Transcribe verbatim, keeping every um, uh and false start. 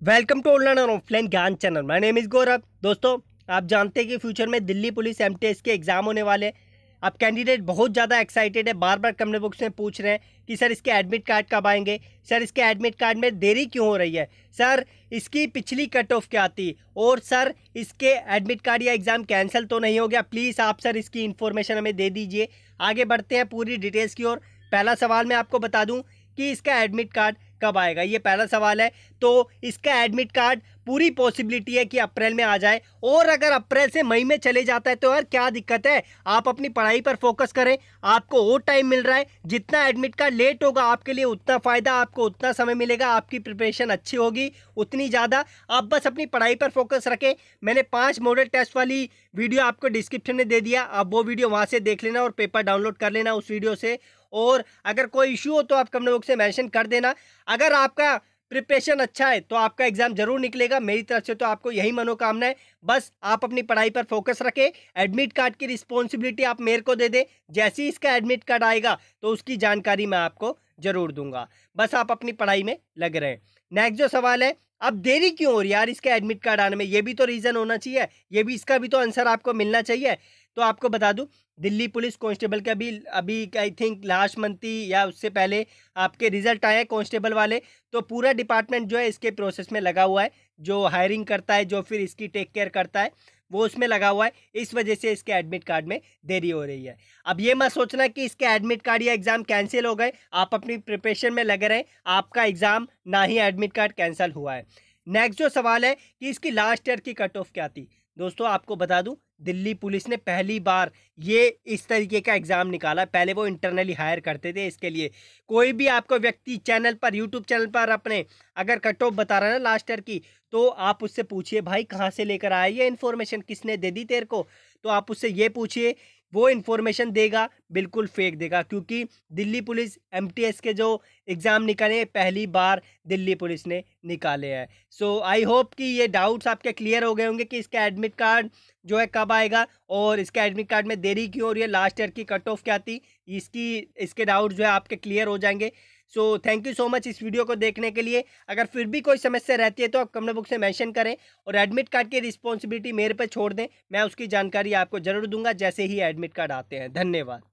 Welcome to online और offline ज्ञान channel. My name is Gaurav. दोस्तों, आप जानते हैं कि फ्यूचर में दिल्ली पुलिस एमटीएस के एग्ज़ाम होने वाले हैं। अब कैंडिडेट बहुत ज़्यादा एक्साइटेड है, बार बार कमेंट बॉक्स में पूछ रहे हैं कि सर इसके एडमिट कार्ड कब आएंगे, सर इसके एडमिट कार्ड में देरी क्यों हो रही है, सर इसकी पिछली कट ऑफ क्या थी, और सर इसके एडमिट कार्ड या एग्ज़ाम कैंसिल तो नहीं हो गया। प्लीज़ आप सर इसकी इन्फॉर्मेशन हमें दे दीजिए। आगे बढ़ते हैं पूरी डिटेल्स की ओर। पहला सवाल मैं आपको बता दूं कि इसका एडमिट कार्ड कब आएगा, ये पहला सवाल है। तो इसका एडमिट कार्ड पूरी पॉसिबिलिटी है कि अप्रैल में आ जाए, और अगर अप्रैल से मई में चले जाता है तो यार क्या दिक्कत है। आप अपनी पढ़ाई पर फोकस करें, आपको और टाइम मिल रहा है। जितना एडमिट कार्ड लेट होगा आपके लिए उतना फ़ायदा, आपको उतना समय मिलेगा, आपकी प्रिपरेशन अच्छी होगी उतनी ज़्यादा। आप बस अपनी पढ़ाई पर फोकस रखें। मैंने पाँच मॉडल टेस्ट वाली वीडियो आपको डिस्क्रिप्शन में दे दिया, आप वो वीडियो वहाँ से देख लेना और पेपर डाउनलोड कर लेना उस वीडियो से। और अगर कोई इशू हो तो आप कमेंट बॉक्स में मेंशन कर देना। अगर आपका प्रिपरेशन अच्छा है तो आपका एग्जाम जरूर निकलेगा। मेरी तरफ से तो आपको यही मनोकामना है। बस आप अपनी पढ़ाई पर फोकस रखें। एडमिट कार्ड की रिस्पॉन्सिबिलिटी आप मेरे को दे दें। जैसे ही इसका एडमिट कार्ड आएगा तो उसकी जानकारी मैं आपको जरूर दूंगा। बस आप अपनी पढ़ाई में लग रहे हैं। नेक्स्ट जो सवाल है, अब देरी क्यों हो रही है यार इसका एडमिट कार्ड आने में, ये भी तो रीज़न होना चाहिए, ये भी इसका भी तो आंसर आपको मिलना चाहिए। तो आपको बता दूं, दिल्ली पुलिस कांस्टेबल का भी अभी आई थिंक लास्ट मंथ ही या उससे पहले आपके रिजल्ट आए कांस्टेबल वाले। तो पूरा डिपार्टमेंट जो है इसके प्रोसेस में लगा हुआ है, जो हायरिंग करता है, जो फिर इसकी टेक केयर करता है, वो उसमें लगा हुआ है। इस वजह से इसके एडमिट कार्ड में देरी हो रही है। अब ये मत सोचना कि इसके एडमिट कार्ड या एग्ज़ाम कैंसिल हो गए। आप अपनी प्रिपरेशन में लगे रहें, आपका एग्ज़ाम ना ही एडमिट कार्ड कैंसिल हुआ है। नेक्स्ट जो सवाल है कि इसकी लास्ट ईयर की कट ऑफ क्या थी। दोस्तों आपको बता दूं, दिल्ली पुलिस ने पहली बार ये इस तरीके का एग्ज़ाम निकाला। पहले वो इंटरनली हायर करते थे इसके लिए। कोई भी आपको व्यक्ति चैनल पर, यूट्यूब चैनल पर अपने अगर कट ऑफ बता रहा है ना लास्ट ईयर की, तो आप उससे पूछिए भाई कहाँ से लेकर आया ये इन्फॉर्मेशन, किसने दे दी तेरे को। तो आप उससे ये पूछिए, वो इन्फॉर्मेशन देगा बिल्कुल फेक देगा। क्योंकि दिल्ली पुलिस एमटीएस के जो एग्ज़ाम निकाले पहली बार दिल्ली पुलिस ने निकाले हैं। सो आई होप कि ये डाउट्स आपके क्लियर हो गए होंगे कि इसका एडमिट कार्ड जो है कब आएगा और इसका एडमिट कार्ड में देरी क्यों हो रही है, लास्ट ईयर की कट ऑफ क्या थी, इसकी इसके डाउट जो है आपके क्लियर हो जाएंगे। So thank you so much इस वीडियो को देखने के लिए। अगर फिर भी कोई समस्या रहती है तो आप कमेंट बॉक्स में मेंशन करें, और एडमिट कार्ड की रिस्पॉन्सिबिलिटी मेरे पे छोड़ दें, मैं उसकी जानकारी आपको जरूर दूंगा जैसे ही एडमिट कार्ड आते हैं। धन्यवाद।